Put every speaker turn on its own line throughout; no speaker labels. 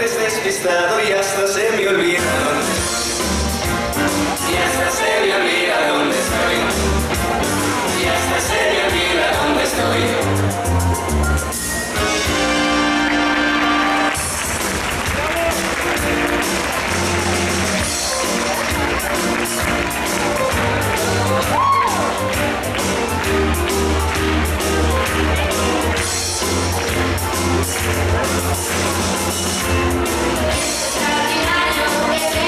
estés despistado y hasta se me olvida dónde y hasta se me olvida dónde estoy. Y hasta se me olvida dónde estoy.
Extraordinario.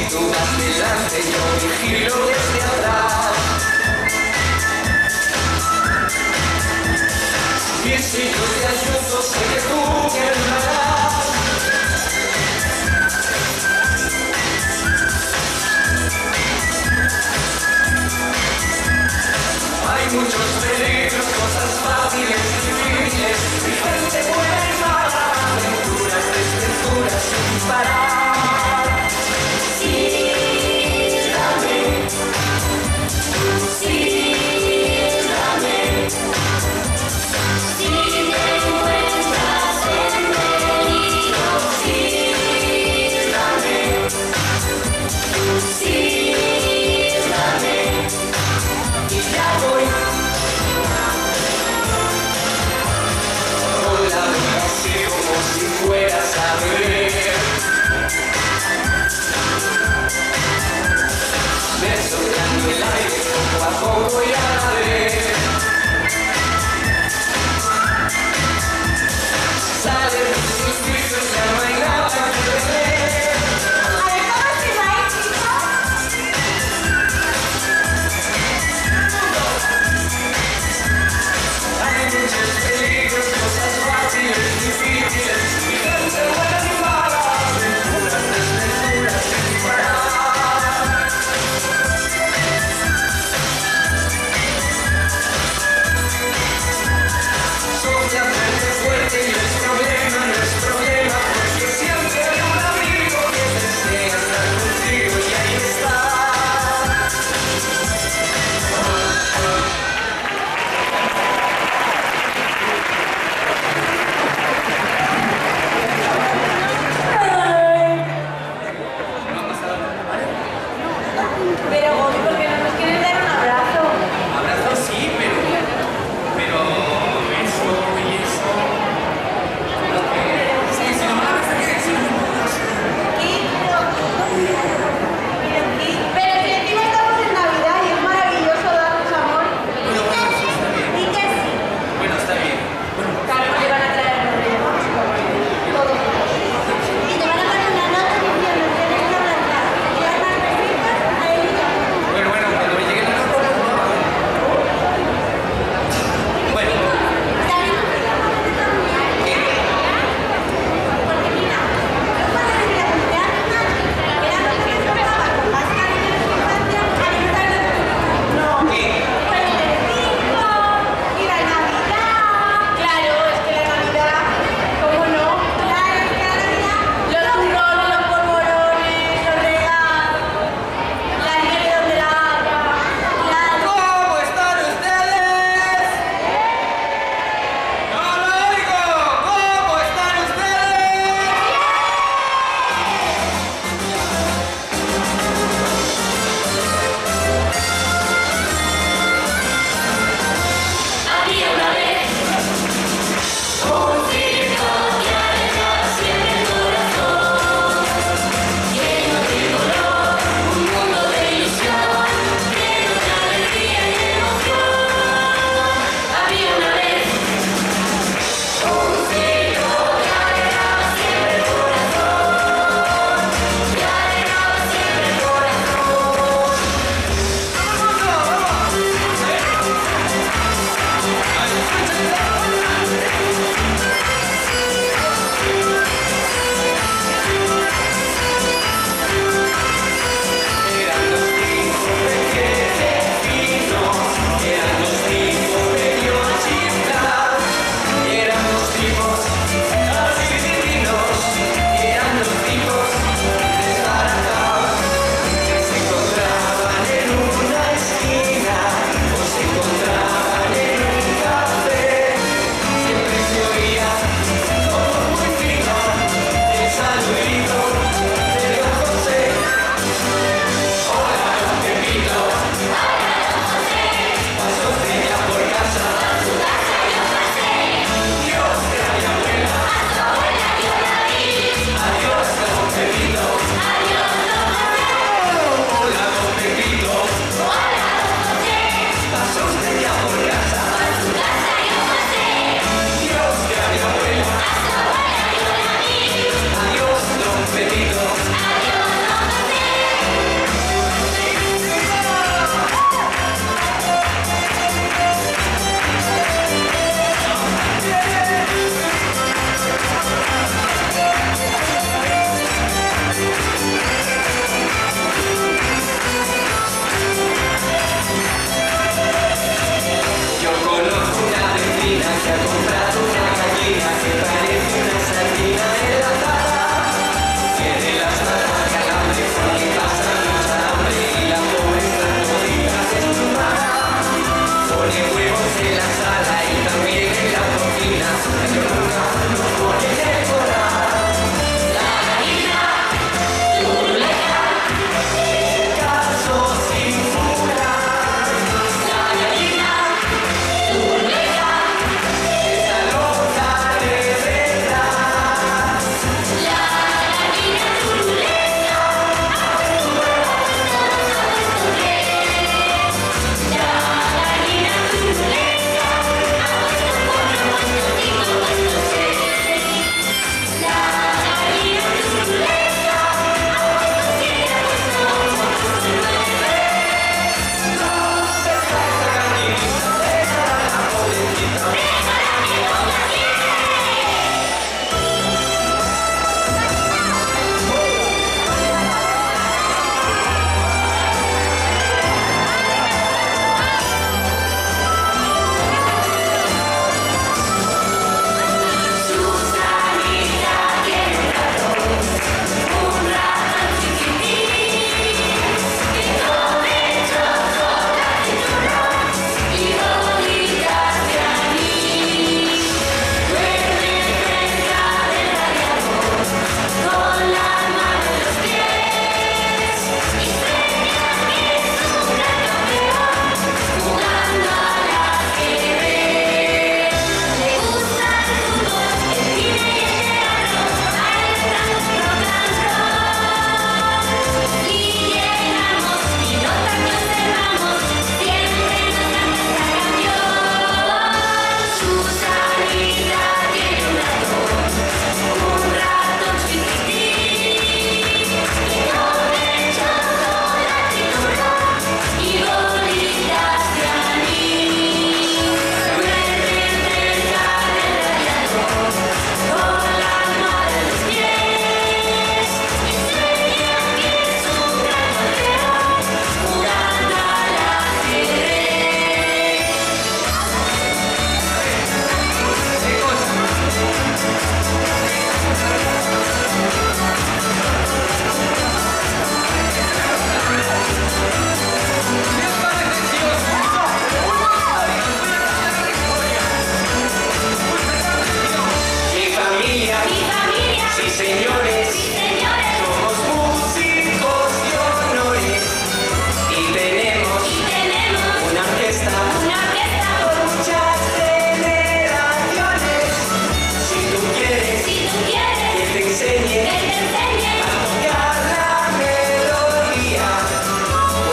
Si tú vas delante, yo vigilo desde atrás. Y si yo te ayudo, sé que tú me ayudarás. Hay muchos peligros, cosas fáciles y difíciles, y gente buena, aventuras, desventuras sin parar. Sí, también.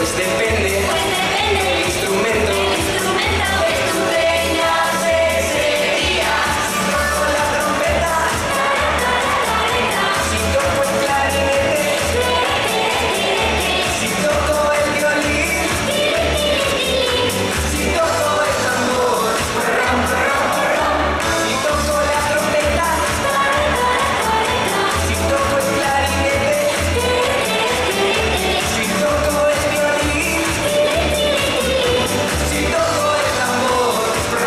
Pues depende del instrumento. Estupeñas ese día. Si toco la trompeta, si toco el clarinete, si toco el violín, si toco el tambor, si toco la trompeta, si toco el clarinete, si toco el violín, si toco el tambor.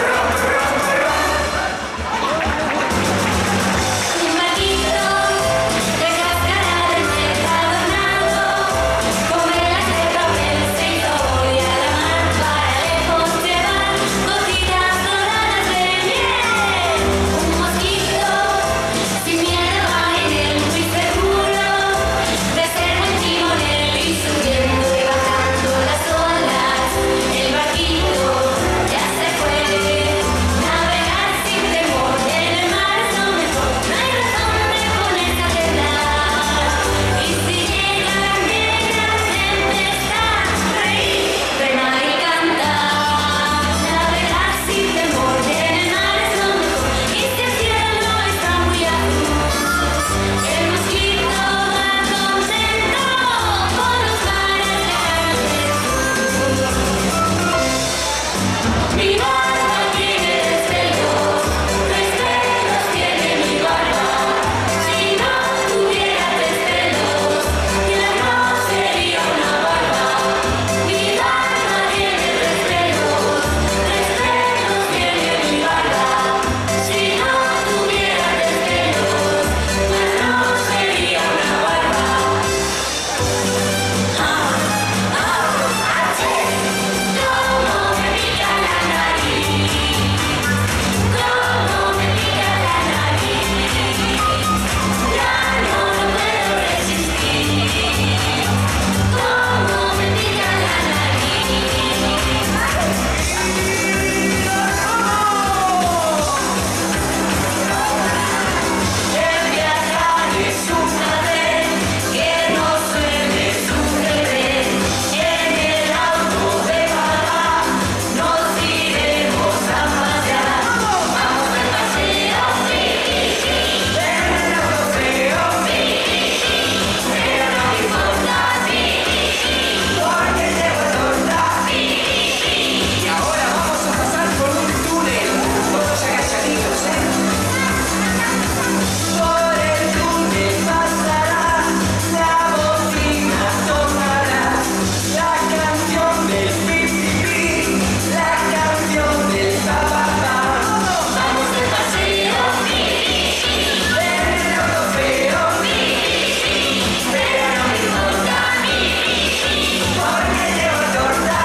Un barquito de cáscara de menta adornado, con velas de papel se hizo hoy a la mar. Para lejos llevar gotitas doradas de miel. Un mosquito sin miedo va en él muy seguro de ser buen timonel y subiendo y bajando las olas. El barquito ya se fue. Navegar sin temor en el mar es lo mejor. No hay razón de ponerse a temblar. Y si llega la negra tempestad, reír, remar y cantar. Navegar sin temor en el mar es lo mejor. Y si el cielo está muy azul, el mosquito va contento por los mares lejanos del sur. Mi barba tiene desvelos tiene mi barba. Si no tuviera desvelos, ya no sería una barba. Mi barba tiene desvelos tiene mi barba. Si no tuviera desvelos, pues no sería una barba. Cómo me pica la nariz, cómo me pica la nariz, ya no lo puedo resistir. Cómo me pica la nariz.
El viajar es un placer que no suele suceder. En el auto de papá nos iremos a pasear. Vamos de paseo, en el auto feo, pero no me importa, porque llevo torta. Y ahora vamos a pasar por un túnel, todos agachaditos, Por el túnel pasará, la bocina tocará la canción del pi, la canción del pa. Vamos de paseo, en el auto feo, pero no me importa, porque llevo torta.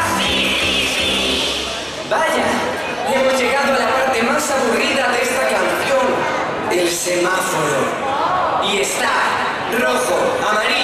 Vaya, hemos llegado a la parte más aburrida de esta canción, el semáforo. Y está rojo, amarillo.